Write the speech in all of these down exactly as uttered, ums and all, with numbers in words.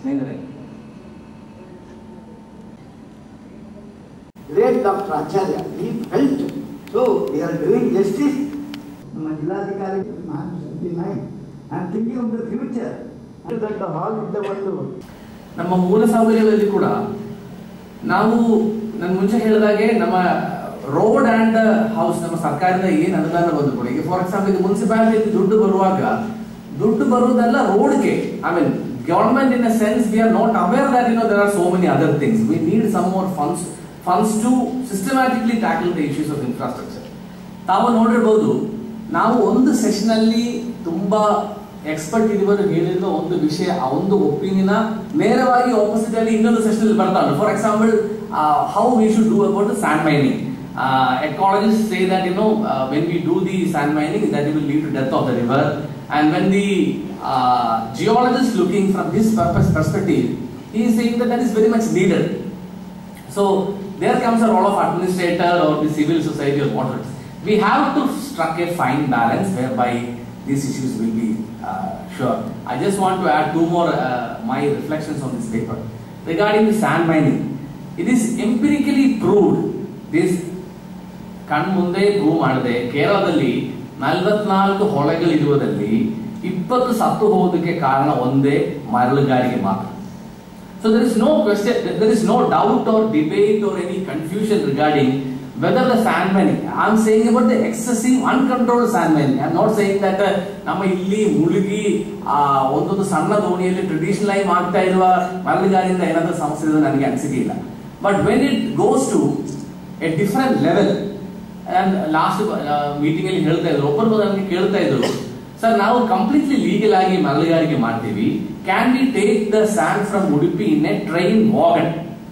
ಸ್ನೇಹಿತರೆ, great Doctor Acharya, he felt so we are doing justice. ನಮ್ಮ ಜಿಲ್ಲಾಧಿಕಾರಿ I am thinking of the future. That the hall is the one. ನಮ್ಮ ಮೂಲ ಸೌಕರ್ಯದಲ್ಲಿ ಕೂಡ ನಾವು ನಾನು ಮುಂಚೆ ಹೇಳಿದಾಗೆ ನಮ್ಮ ರೋಡ್ ಅಂಡ್ ಹೌಸ್ ನಮ್ಮ ಸರ್ಕಾರದ ಏನು ಅನುದಾನ ಬಂದು ಕೂಡ ಈಗ ಫಾರ್ ಎಕ್ಸಾಂಪಲ್ ಮುನ್ಸಿಪಾಲಿಟಿ ದುಡ್ಡು ಬರುವಾಗ ದುಡ್ಡು ಬರುವುದಲ್ಲ ರೋಡ್ಗೆ. I mean government in a sense we are not aware that you know there are so many other things. We need some more funds funds to systematically tackle the issues of infrastructure. ತಾವು ನೋಡಿರ್ಬೋದು, ನಾವು ಒಂದು session ಅಲ್ಲಿ ತುಂಬಾ expert ಇರುವರು ಹೇಳಿರುವ ಒಂದು ವಿಷಯ, ಆ ಒಂದು ಒಪಿನಿಯನ್ ನೇರವಾಗಿ ಆಪೋಸಿಟ್ ಅಲ್ಲಿ ಇನ್ನೊಂದು ಸೆಷನ್ ಅಲ್ಲಿ ಬರ್ತಾ ಉಂಟು. For example, how we should do about sand mining. Ecologists say that you know uh, when we do the sand mining, that will lead to death of the river. And when the uh, geologist looking from his purpose perspective, he is saying that that is very much needed. So there comes a role of administrator or the civil society or whatever. We have to strike a fine balance whereby these issues will be uh, sure. I just want to add two more uh, my reflections on this paper regarding the sand mining. It is empirically proved. This ಕಣ್ ಮುಂದೆ prove ಮಾಡಿದೆ, ಕೇರಳದಲ್ಲಿ ನಲವತ್ನಾಲ್ಕು ಹೊಳೆಗಳಿರುವುದರಲ್ಲಿ ಇಪ್ಪತ್ತು ಸತ್ತು ಹೋಗೋದಕ್ಕೆ ಕಾರಣ ಒಂದೇ ಮರಳುಗಾರಿಕೆ ಮಾತ್ರ. So there is no question, there is no doubt or debate or any confusion regarding whether the sand mining. I am saying about the excessive uncontrolled sand mining. I am not saying that ನಮ್ಮ ಇಲ್ಲಿ ಮುಳುಗಿ ಒಂದೊಂದು ಸಣ್ಣ ದೋಣಿಯಲ್ಲಿ traditional ಆಗಿ ಮಾಡ್ತಾ ಇರುವ ಮರಳುಗಾರಿಯಿಂದ ಏನಾದರೂ ಸಮಸ್ಯೆ ಇದೆ ನನಗೆ ಅನಿಸಿಕೆ ಇಲ್ಲ. But when it goes to a different level, last meeting ಅಲ್ಲಿ ಹೇಳ್ತಾ ಇದ್ರು, ಒಬ್ಬರು ನನಗೆ ಕೇಳ್ತಾ ಇದ್ರು, ಸರ್ ನಾವು ಕಂಪ್ಲೀಟ್ಲಿ ಲೀಗಲ್ ಆಗಿ ಮರಳುಗಾರಿಕೆ ಮಾಡ್ತೀವಿ, can we take the sand from Udupi in a train wagon?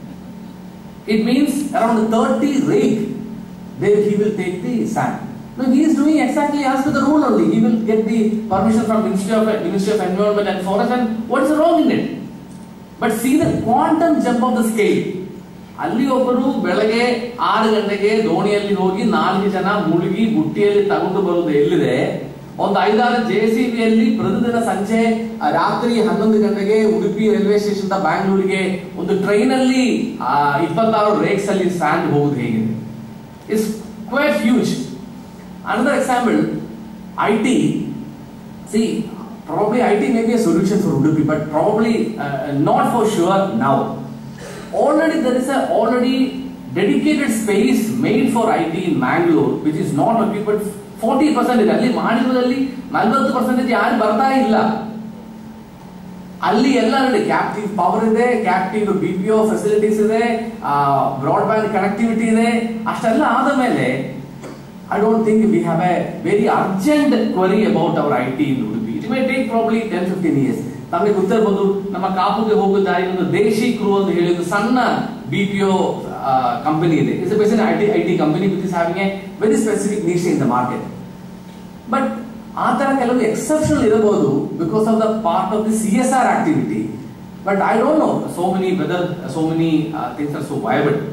It means around thirty rake there he will take the sand. No, he is doing exactly as per the rule only. He will get the permission from Ministry of Ministry of Environment and Forest, and what is wrong in it? But see the quantum jump of the scale. ಅಲ್ಲಿ ಒಬ್ಬರು ಬೆಳಗ್ಗೆ ಆರು ಗಂಟೆಗೆ ದೋಣಿಯಲ್ಲಿ ಹೋಗಿ ನಾಲ್ಕು ಜನ ಮುಳುಗಿ ಬುಟ್ಟಿಯಲ್ಲಿ ತಗೊಂಡು ಬರುವುದು ಎಲ್ಲಿದೆ, ಒಂದು ಐದಾರು ಜೆ ಸಿ ಬಿಯಲ್ಲಿ ಪ್ರತಿದಿನ ಸಂಜೆ ರಾತ್ರಿ ಹನ್ನೊಂದು ಗಂಟೆಗೆ ಉಡುಪಿ ರೈಲ್ವೆ ಸ್ಟೇಷನ್ ಬ್ಯಾಂಗ್ಳೂರಿಗೆ ಒಂದು ಟ್ರೈನ್ ಅಲ್ಲಿ ಇಪ್ಪತ್ತಾರು ರೇಕ್ಸ್ ಅಲ್ಲಿ ಸ್ಯಾಂಡ್ ಹೋಗುದು ಹೇಗಿದೆ? It's quite huge. Another example, I T. See, probably I T may be a solution for Udupi, but probably uh, not for sure now. Already there is a already dedicated space made for I T in Mangalore, which is not occupied. forty percent ಇದೆ ಅಲ್ಲಿ ಮಾಡಿರುವುದಲ್ಲಿ ನಲವತ್ತು percentage ಯಾರು ಬರ್ತಾ ಇಲ್ಲ. ಅಲ್ಲಿ ಎಲ್ಲ ನೋಡಿ captive power ಇದೆ, captive B P O facilities ಇದೆ, ಬ್ರಾಡ್ಬ್ಯಾಂಡ್ ಕನೆಕ್ಟಿವಿಟಿ ಇದೆ. ಅಷ್ಟೆಲ್ಲ ಆದ ಮೇಲೆ I don't think we have a very urgent query about our I T in Udupi. It may take probably ten fifteen years. ತಮಗೆ ಗೊತ್ತಿರಬಹುದು, ನಮ್ಮ ಕಾಪುಗೆ ಹೋಗುವ ದಾರಿ ಒಂದು ದೇಶಿ ಕ್ರೂ ಅಂತ ಹೇಳಿ ಒಂದು ಸಣ್ಣ ಬಿ ಪಿ ಒ ಕಂಪನಿ ಇದೆ. It's basic I T I T company which is having a very specific niche in the market. But ಆ ತರ ಕೆಲವು ಎಕ್ಸೆಪ್ಷನಲ್ ಇರಬಹುದು because of the part of the C S R activity. But I don't know so many whether so many things are so viable.